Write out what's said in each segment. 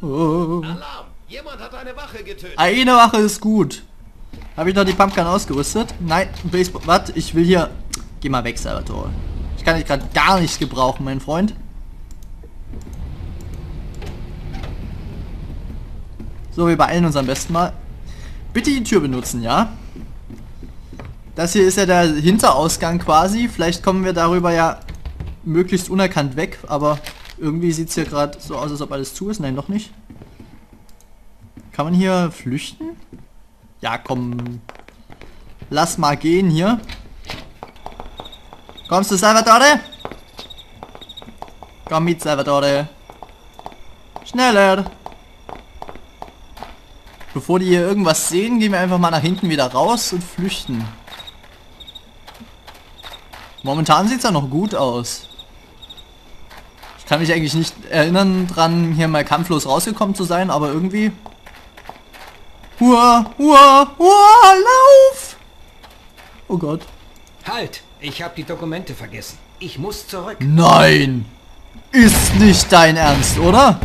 Oh. Alarm! Jemand hat eine Wache getötet. Eine Wache ist gut. Habe ich noch die Pumpgun ausgerüstet? Nein, Baseball. Warte, ich will hier... Geh mal weg, Salvatore. Ich kann dich gerade gar nicht gebrauchen, mein Freund. So, wir beeilen uns am besten mal. Bitte die Tür benutzen, ja? Das hier ist ja der Hinterausgang quasi. Vielleicht kommen wir darüber ja möglichst unerkannt weg, aber irgendwie sieht es hier gerade so aus, als ob alles zu ist. Nein, noch nicht. Kann man hier flüchten? Ja, komm. Lass mal gehen hier. Kommst du, Salvatore? Komm mit, Salvatore. Schneller. Bevor die hier irgendwas sehen, gehen wir einfach mal nach hinten wieder raus und flüchten. Momentan sieht es ja noch gut aus. Ich kann mich eigentlich nicht erinnern dran, hier mal kampflos rausgekommen zu sein, aber irgendwie... Hua, hua, hua, lauf! Oh Gott. Halt! Ich habe die Dokumente vergessen. Ich muss zurück. Nein! Ist nicht dein Ernst, oder?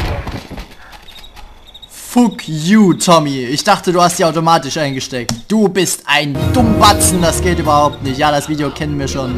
Fuck you, Tommy. Ich dachte, du hast die automatisch eingesteckt. Du bist ein Dummbatzen, das geht überhaupt nicht. Ja, das Video kennen wir schon.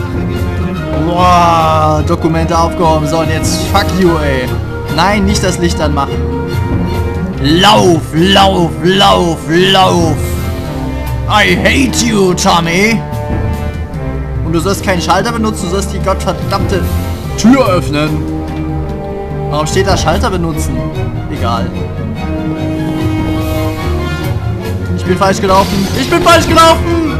Boah, Dokumente aufgehoben. So, und jetzt fuck you, ey. Nein, nicht das Licht anmachen. Lauf, lauf, lauf, lauf. I hate you, Tommy. Und du sollst keinen Schalter benutzen, du sollst die gottverdammte Tür öffnen. Warum steht da Schalter benutzen? Egal. Ich bin falsch gelaufen. Ich bin falsch gelaufen.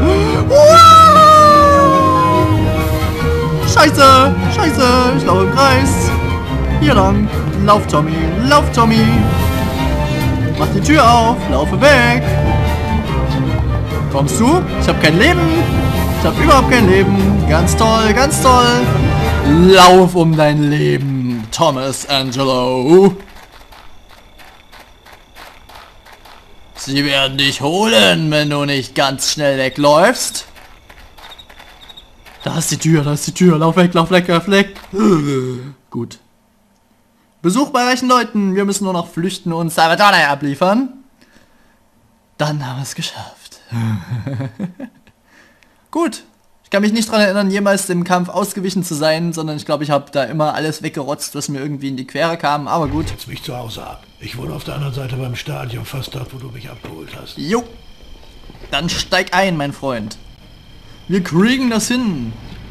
Scheiße. Scheiße. Ich laufe im Kreis. Hier lang. Lauf, Tommy. Lauf, Tommy. Mach die Tür auf. Laufe weg. Kommst du? Ich habe kein Leben. Ich habe überhaupt kein Leben. Ganz toll. Ganz toll. Lauf um dein Leben, Thomas Angelo. Sie werden dich holen, wenn du nicht ganz schnell wegläufst. Da ist die Tür, da ist die Tür. Lauf weg, lauf weg, lauf weg. Gut. Besuch bei reichen Leuten. Wir müssen nur noch flüchten und Salvatore abliefern. Dann haben wir es geschafft. Gut. Ich kann mich nicht daran erinnern, jemals dem Kampf ausgewichen zu sein, sondern ich glaube, ich habe da immer alles weggerotzt, was mir irgendwie in die Quere kam, aber gut. Setz mich zu Hause ab. Ich wohne auf der anderen Seite beim Stadion, fast dort, wo du mich abgeholt hast. Jo. Dann steig ein, mein Freund. Wir kriegen das hin.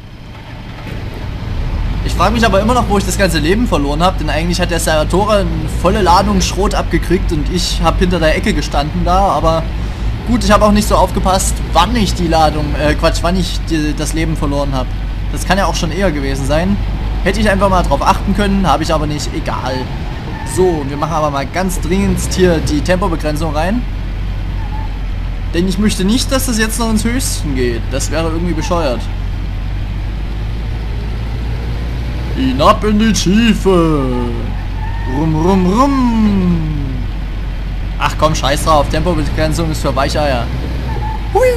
Ich frage mich aber immer noch, wo ich das ganze Leben verloren habe, denn eigentlich hat der Salvatore eine volle Ladung Schrot abgekriegt und ich habe hinter der Ecke gestanden da, aber... Gut, ich habe auch nicht so aufgepasst, wann ich die Ladung, wann ich das Leben verloren habe. Das kann ja auch schon eher gewesen sein. Hätte ich einfach mal drauf achten können, habe ich aber nicht, egal. So, wir machen aber mal ganz dringend hier die Tempobegrenzung rein. Denn ich möchte nicht, dass das jetzt noch ins Höchsten geht. Das wäre irgendwie bescheuert. Hinab in die Tiefe. Rum, rum, rum. Ach komm, scheiß drauf. Tempobegrenzung ist für Weicheier. Hui!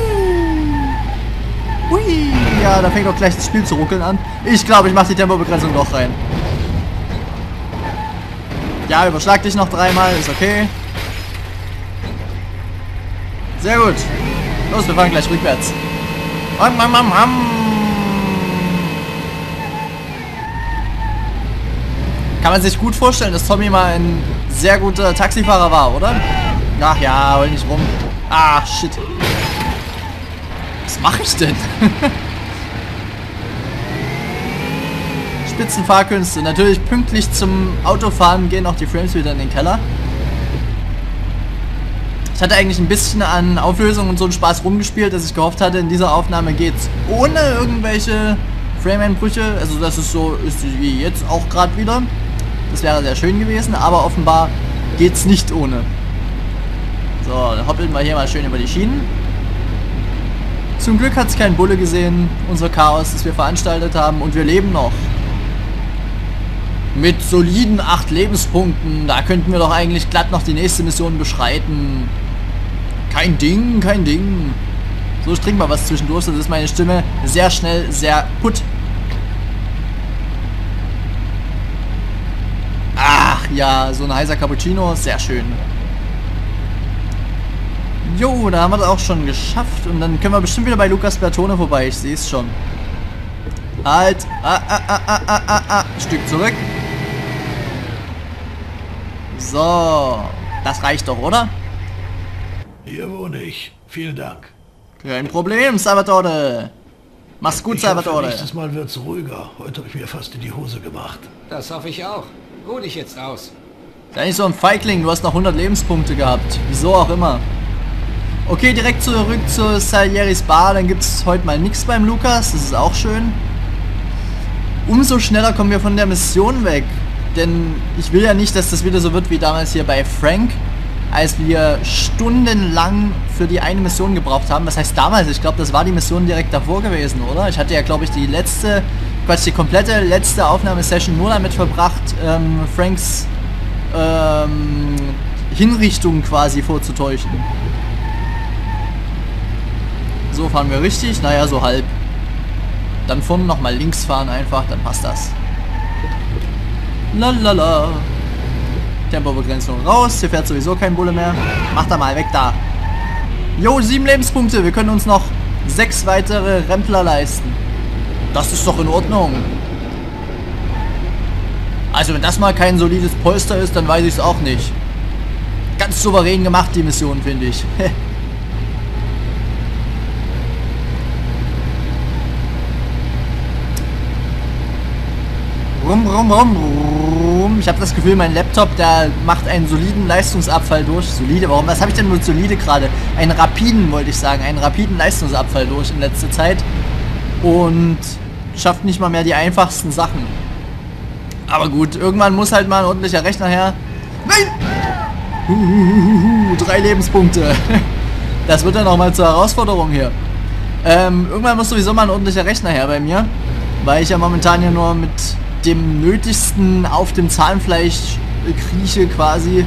Hui! Ja, da fängt doch gleich das Spiel zu ruckeln an. Ich glaube, ich mache die Tempobegrenzung doch rein. Ja, überschlag dich noch dreimal. Ist okay. Sehr gut. Los, wir fahren gleich rückwärts. Kann man sich gut vorstellen, dass Tommy mal ein sehr guter Taxifahrer war, oder? Ach ja, hol nicht rum. Ah, shit. Was mache ich denn? Spitzenfahrkünste. Natürlich pünktlich zum Autofahren gehen auch die Frames wieder in den Keller. Ich hatte eigentlich ein bisschen an Auflösung und so einen Spaß rumgespielt, dass ich gehofft hatte, in dieser Aufnahme geht's ohne irgendwelche Frame-Einbrüche. Also das ist so, ist wie jetzt auch gerade wieder. Das wäre sehr schön gewesen, aber offenbar geht's nicht ohne. So, dann hoppeln wir hier mal schön über die Schienen. Zum Glück hat es kein Bulle gesehen, unser Chaos, das wir veranstaltet haben, und wir leben noch. Mit soliden 8 Lebenspunkten, da könnten wir doch eigentlich glatt noch die nächste Mission beschreiten. Kein Ding, kein Ding. So, ich trinke mal was zwischendurch, das ist meine Stimme sehr schnell, sehr putt. Ja, so ein heißer Cappuccino, sehr schön. Jo, da haben wir das auch schon geschafft. Und dann können wir bestimmt wieder bei Lucas Bertone vorbei. Ich sehe es schon. Halt. Stück zurück. So. Das reicht doch, oder? Hier wohne ich. Vielen Dank. Kein Problem, Salvatore. Mach's gut, Ich hoffe, Salvatore. nächstes Mal wird's ruhiger. Heute habe ich mir fast in die Hose gemacht. Das hoffe ich auch. Ruh dich jetzt aus. Sei nicht so ein Feigling, du hast noch 100 Lebenspunkte gehabt. Wieso auch immer. Okay, direkt zurück zu Salieris Bar. Dann gibt es heute mal nichts beim Lukas. Das ist auch schön. Umso schneller kommen wir von der Mission weg. Denn ich will ja nicht, dass das wieder so wird wie damals hier bei Frank. Als wir stundenlang für die eine Mission gebraucht haben. Was heißt damals? Ich glaube, das war die Mission direkt davor gewesen, oder? Ich hatte ja, glaube ich, die komplette letzte Aufnahmesession nur damit verbracht, Franks Hinrichtung quasi vorzutäuschen. So, fahren wir richtig? Naja, so halb. Dann vorne nochmal links fahren einfach, dann passt das. Lalala. Tempobegrenzung raus, hier fährt sowieso kein Bulle mehr. Mach da mal weg da. Jo, 7 Lebenspunkte, wir können uns noch 6 weitere Rempler leisten. Das ist doch in Ordnung. Also wenn das mal kein solides Polster ist, dann weiß ich es auch nicht. Ganz souverän gemacht, die Mission, finde ich. Rum, rum, rum, rum. Ich habe das Gefühl, mein Laptop, der macht einen soliden Leistungsabfall durch. Solide, warum? Was habe ich denn mit solide gerade? Einen rapiden, wollte ich sagen. Einen rapiden Leistungsabfall durch in letzter Zeit. Und schafft nicht mal mehr die einfachsten Sachen. Aber gut, irgendwann muss halt mal ein ordentlicher Rechner her. Nein! 3 Lebenspunkte. Das wird dann auch mal zur Herausforderung hier. Irgendwann muss sowieso mal ein ordentlicher Rechner her bei mir. Weil ich ja momentan ja nur mit dem Nötigsten auf dem Zahnfleisch krieche quasi.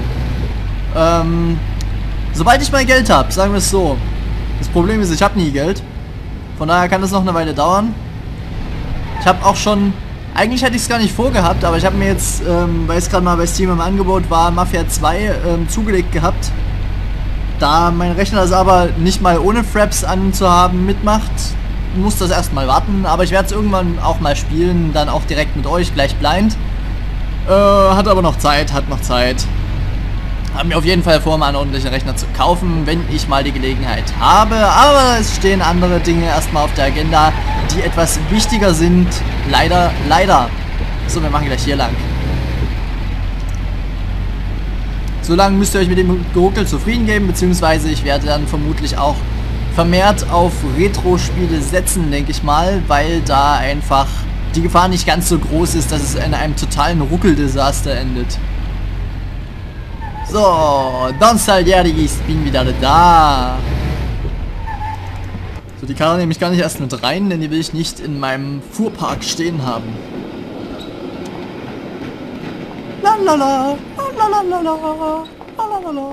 Sobald ich mal Geld habe, sagen wir es so. Das Problem ist, ich habe nie Geld. Von daher kann das noch eine Weile dauern. Ich habe auch schon... Eigentlich hätte ich es gar nicht vorgehabt, aber ich habe mir jetzt, weil es gerade mal bei Steam im Angebot war, Mafia 2 zugelegt gehabt. Da mein Rechner das aber nicht mal ohne Fraps anzuhaben mitmacht, muss das erstmal warten. Aber ich werde es irgendwann auch mal spielen, dann auch direkt mit euch, gleich blind. Hat aber noch Zeit, Haben mir auf jeden Fall vor, mal einen ordentlichen Rechner zu kaufen, wenn ich mal die Gelegenheit habe. Aber es stehen andere Dinge erstmal auf der Agenda, die etwas wichtiger sind. Leider, leider. So, wir machen gleich hier lang. So lange müsst ihr euch mit dem Geruckel zufrieden geben, beziehungsweise ich werde dann vermutlich auch vermehrt auf Retro-Spiele setzen, denke ich mal, weil da einfach die Gefahr nicht ganz so groß ist, dass es in einem totalen Ruckeldesaster endet. So, Don Salieri, ich bin wieder da. So, die Karre nehme ich gar nicht erst mit rein, denn die will ich nicht in meinem Fuhrpark stehen haben. Lalala, lalalala, lalalala.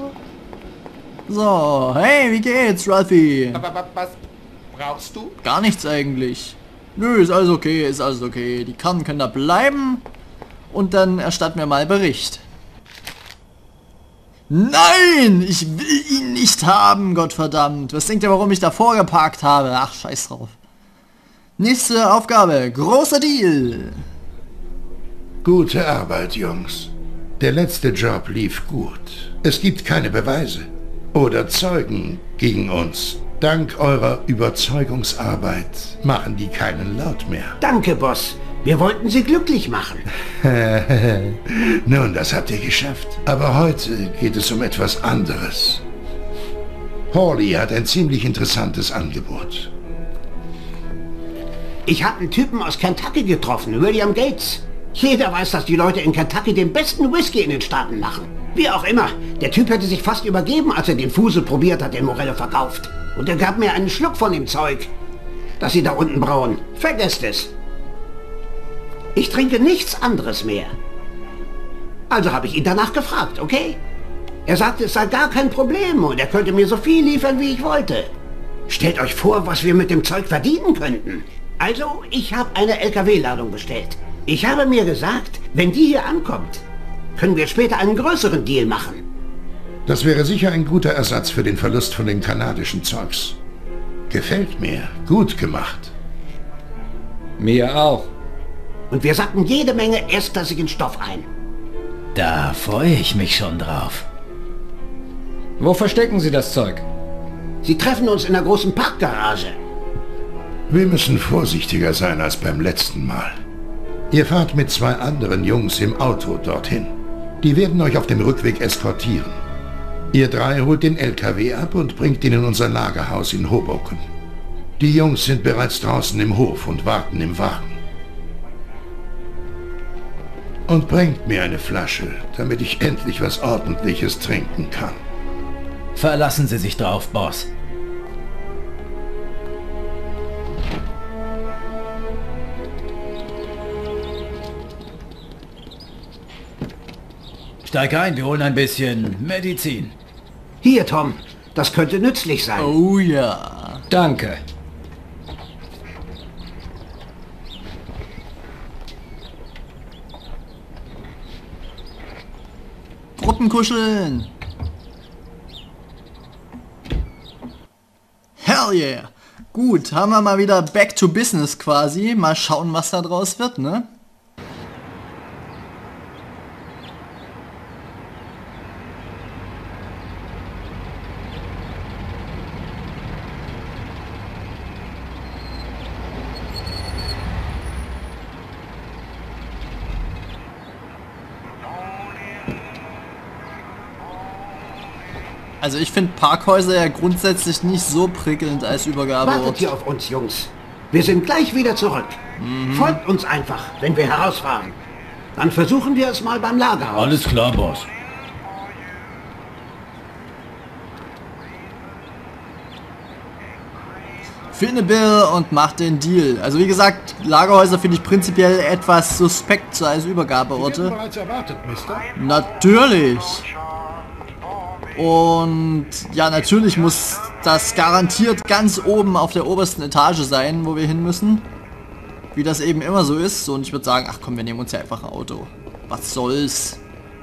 So, hey, wie geht's, Ralphie? Was brauchst du? Gar nichts eigentlich. Nö, ist alles okay, ist alles okay. Die Karren können da bleiben und dann erstatten wir mal Bericht. Nein! Ich will ihn nicht haben, Gottverdammt. Was denkt ihr, warum ich davor geparkt habe? Ach, scheiß drauf. Nächste Aufgabe. Großer Deal. Gute Arbeit, Jungs. Der letzte Job lief gut. Es gibt keine Beweise oder Zeugen gegen uns. Dank eurer Überzeugungsarbeit machen die keinen Laut mehr. Danke, Boss. Wir wollten Sie glücklich machen. Nun, das habt ihr geschafft. Aber heute geht es um etwas anderes. Hawley hat ein ziemlich interessantes Angebot. Ich habe einen Typen aus Kentucky getroffen, William Gates. Jeder weiß, dass die Leute in Kentucky den besten Whisky in den Staaten machen. Wie auch immer, der Typ hätte sich fast übergeben, als er den Fusel probiert hat, den Morello verkauft. Und er gab mir einen Schluck von dem Zeug, das Sie da unten brauen. Vergesst es. Ich trinke nichts anderes mehr. Also habe ich ihn danach gefragt, okay? Er sagte, es sei gar kein Problem und er könnte mir so viel liefern, wie ich wollte. Stellt euch vor, was wir mit dem Zeug verdienen könnten. Also, ich habe eine LKW-Ladung bestellt. Ich habe mir gesagt, wenn die hier ankommt, können wir später einen größeren Deal machen. Das wäre sicher ein guter Ersatz für den Verlust von den kanadischen Zeugs. Gefällt mir. Gut gemacht. Mir auch. Und wir sacken jede Menge erstklassigen Stoff ein. Da freue ich mich schon drauf. Wo verstecken Sie das Zeug? Sie treffen uns in der großen Parkgarage. Wir müssen vorsichtiger sein als beim letzten Mal. Ihr fahrt mit 2 anderen Jungs im Auto dorthin. Die werden euch auf dem Rückweg eskortieren. Ihr 3 holt den LKW ab und bringt ihn in unser Lagerhaus in Hoboken. Die Jungs sind bereits draußen im Hof und warten im Wagen. Und bringt mir eine Flasche, damit ich endlich was Ordentliches trinken kann. Verlassen Sie sich drauf, Boss. Steig ein, wir holen ein bisschen Medizin. Hier, Tom, das könnte nützlich sein. Oh ja. Danke. Gruppenkuscheln. Hell yeah. Gut, haben wir mal wieder back to business quasi. Mal schauen, was da draus wird, ne? Also ich finde Parkhäuser ja grundsätzlich nicht so prickelnd als Wartet Übergabeort. hier auf uns, Jungs. Wir sind gleich wieder zurück. Folgt uns einfach, wenn wir herausfahren. Dann versuchen wir es mal beim Lagerhaus. Alles klar, Boss. Finde Bill und mach den Deal. Also wie gesagt, Lagerhäuser finde ich prinzipiell etwas suspekt so als Wir Übergabeorte. werden bereits erwartet, Mister. Natürlich. Und ja, natürlich muss das garantiert ganz oben auf der obersten Etage sein, wo wir hin müssen. Wie das eben immer so ist. Und ich würde sagen, ach komm, wir nehmen uns ja einfach ein Auto. Was soll's?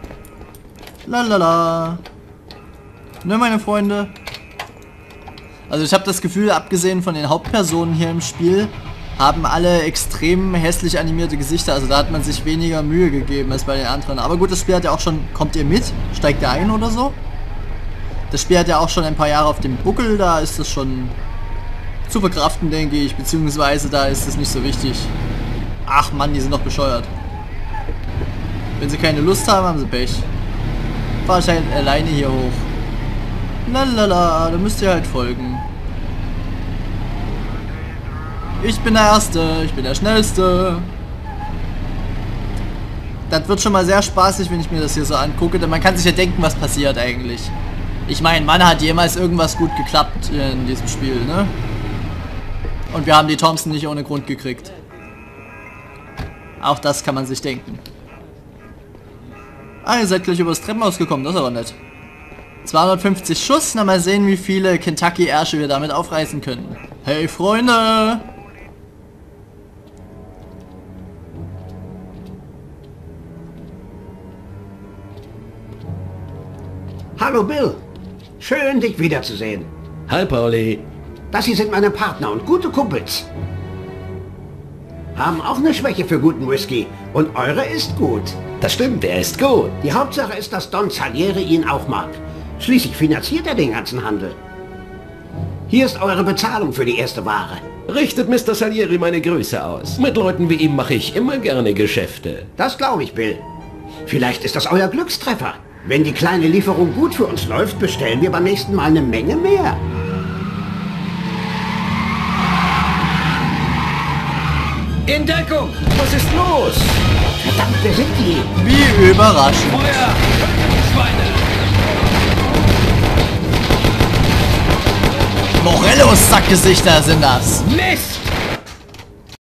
Lalala. Ne, meine Freunde? Also ich habe das Gefühl, abgesehen von den Hauptpersonen hier im Spiel, haben alle extrem hässlich animierte Gesichter. Also da hat man sich weniger Mühe gegeben als bei den anderen. Aber gut, das Spiel hat ja auch schon... Kommt ihr mit? Steigt ihr ein oder so? Das Spiel hat ja auch schon ein paar Jahre auf dem Buckel, da ist das schon zu verkraften, denke ich, beziehungsweise da ist es nicht so wichtig. Ach Mann, die sind doch bescheuert. Wenn sie keine Lust haben, haben sie Pech. Fahr ich halt alleine hier hoch. Lalala, da müsst ihr halt folgen. Ich bin der Erste, ich bin der Schnellste. Das wird schon mal sehr spaßig, wenn ich mir das hier so angucke, denn man kann sich ja denken, was passiert eigentlich. Ich meine, Mann, hat jemals irgendwas gut geklappt in diesem Spiel, ne? Und wir haben die Thompson nicht ohne Grund gekriegt. Auch das kann man sich denken. Ah, ihr seid gleich übers Treppenhaus gekommen, das ist aber nett. 250 Schuss, na mal sehen, wie viele Kentucky-Ärsche wir damit aufreißen können. Hey, Freunde! Hallo, Bill. Schön, dich wiederzusehen. Hi, Pauli. Das hier sind meine Partner und gute Kumpels. Haben auch eine Schwäche für guten Whisky. Und eure ist gut. Das stimmt, er ist gut. Die Hauptsache ist, dass Don Salieri ihn auch mag. Schließlich finanziert er den ganzen Handel. Hier ist eure Bezahlung für die erste Ware. Richtet Mr. Salieri meine Grüße aus. Mit Leuten wie ihm mache ich immer gerne Geschäfte. Das glaube ich, Bill. Vielleicht ist das euer Glückstreffer. Wenn die kleine Lieferung gut für uns läuft, bestellen wir beim nächsten Mal eine Menge mehr. In Deckung! Was ist los? Verdammt, wer sind die? Wie überraschend. Feuer! Schweine! Morellos Sackgesichter sind das. Mist!